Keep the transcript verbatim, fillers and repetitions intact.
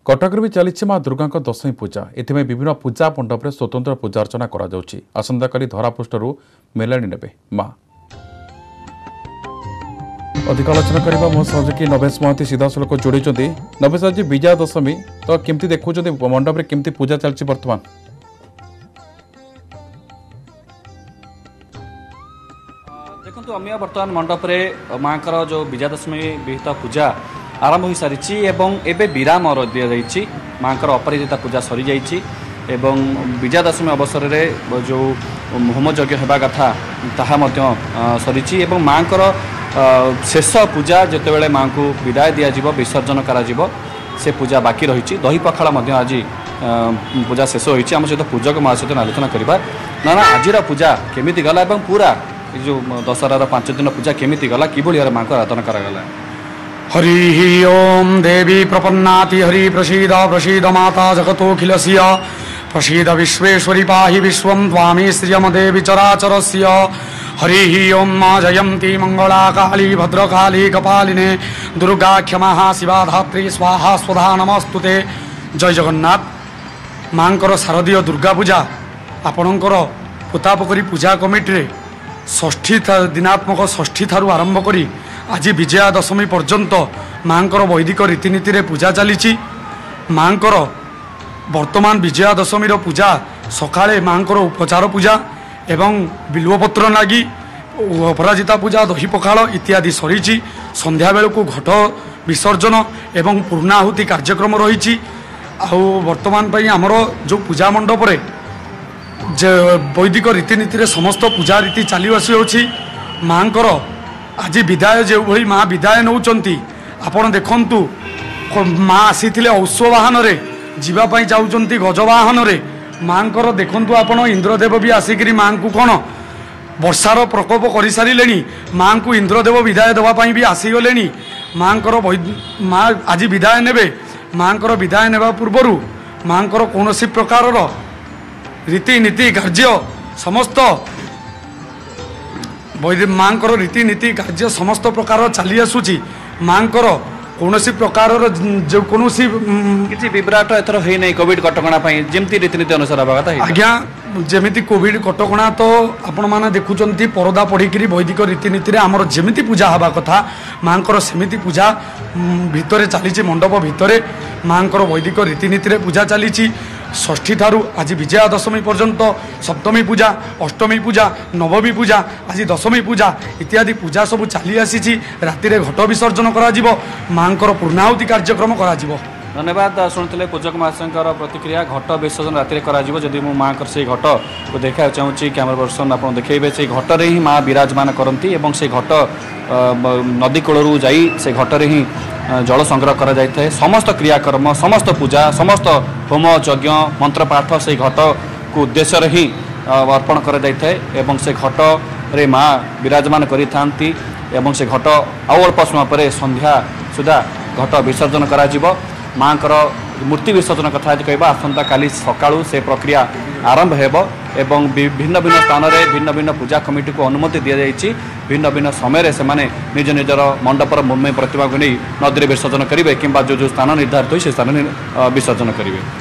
कटक भी चली माँ दुर्गा दशमी पूजा एथि विभिन्न पूजा मंडप में स्वतंत्र पूजा अर्चना करसंता धरापृष्ठू मेलाणी ने माँ अधिक आलोचना करने मो सहयोगी नवेश महांती सीधासख जोड़ी नवेश आज विजया दशमी तो केमती देखुं मंडप में केमती पूजा चलती बर्तमान देखो आम बर्तमान मंडप रे माँ का जो विजया दशमी विहित पूजा आरंभ हो सारी एवं विराम दि जाइए माँ का अपराजिता पूजा सरी जाइए एवं विजया दशमी अवसर में जो होम यज्ञ होगा कथा ताहा सरी एवं माँ का शेष पूजा जितेबाला माँ को विदाय दिज्व विसर्जन करा से पूजा बाकी रही दही पखाड़ आज पूजा शेष होती आम सहित पूजक माँ सहित आलोचना करवा ना ना आज पूजा केमी गला पूरा जो दशहरार पांच दिन पूजा केमी गला कि माँ को आराधना करागला। हरि ओम देवी प्रपन्नाति हरि प्रसीद प्रसीद माता जगतोखिलस्य प्रसीद विश्वेश्वरी पाहि विश्वं त्वामी श्रियमदेवी चराचरस्य हरि ओम माँ जयंती मंगला काली भद्रकाली कपालिने दुर्गा क्षमा शिवा धात्री स्वाहा स्वधा नमस्तुते। जय जगन्नाथ। माँकर शारदीय दुर्गा पूजा आपणकर पुतापोखरी पूजा कमिटी षष्ठी दिनात्मक षष्ठी ठारू आरंभ करी आज विजया दशमी पर्यंत माँकर वैदिक रीतिनीति रे पूजा चली माँकर वर्तमान विजया दशमी पूजा सकाळे माँकर उपचार पूजा एवं बिल्वपत्र लगी अपराजिता पूजा दही पखाड़ इत्यादि सरी संध्या बेलू घट विसर्जन एवं पूर्णाहुति कार्यक्रम रही वर्तमान आमर जो पूजा मंडप रे वैदिक रीतिनीति रे समस्त पूजा रीति चली आसी माँकर आज विदाय जो भाई माँ विदाय नौचंती आपण देखंतु माँ आसी औश्ववाहन रे जीवाई जाऊँच गजवाहन रे माँकर देखंतु आपण इंद्रदेव भी आसिक माँ को कौन वर्षार प्रकोप कर सारे माँ को इंद्रदेव विदाय देवाई भी आसीगले माँकर माँ आज विदाय ने माँकर विदाय ने पूर्वर माँकर कौन प्रकार रीतिनीति कार्य समस्त माँकर रीतिनीति कार्य समस्त प्रकार चली आसूची माँकर कौन प्रकार जो कौन किसी विभ्राट एथर है नहीं कोविड कटकणा जमती रीतिनीति अनुसार आज्ञा जमी कोविड कटकणा तो आपण मैंने देखुंत परदा पढ़ी वैदिक रीतिनीति रे आमर जमी पूजा हवा कथा माँकर सेमिति पूजा भितर चली मंडप भितर माँकर वैदिक रीतिनीति रे पूजा चली षष्ठी ठारू आज विजया दशमी पर्यंत सप्तमी पूजा अष्टमी पूजा नवमी पूजा आज दशमी पूजा इत्यादि पूजा सब चली आसी राति घट विसर्जन करा माँकर पूर्णाहुति कार्यक्रम करा। धन्यवाद। शुणुते पूजक महाशंकर प्रतिक्रिया घट विसर्जन राति जदि मो माँ से घट को देखा चाहूँगी कैमरा पर्सन आप देखेबे से घटर ही माँ विराजमान करती और से घट नदी कूल जा से घटर ही जल संग्रह करा जाए समस्त क्रियाकर्म समस्त पूजा समस्त होम यज्ञ मंत्रपाठ से घट को उद्देश्य ही अर्पण करा जाए एवं से घट रे माँ विराजमान करी थांती एवं से घट आउ अल्प समय पर संध्या सुधा घट विसर्जन करा माँ मूर्ति विसर्जन कथा कहवा आसंता काली सकाळू से प्रक्रिया आरंभ हेबो एवं भिन्न भिन्न स्थान में भिन्न भिन्न पूजा कमिटी को अनुमति दि जाइए भिन्न भिन्न समय से माने निज निजर मंडपर मृण्मयी प्रतिमा को नहीं नदी में विसर्जन करेंगे कि जो जो स्थान निर्धारित हो से स्थान विसर्जन करेंगे।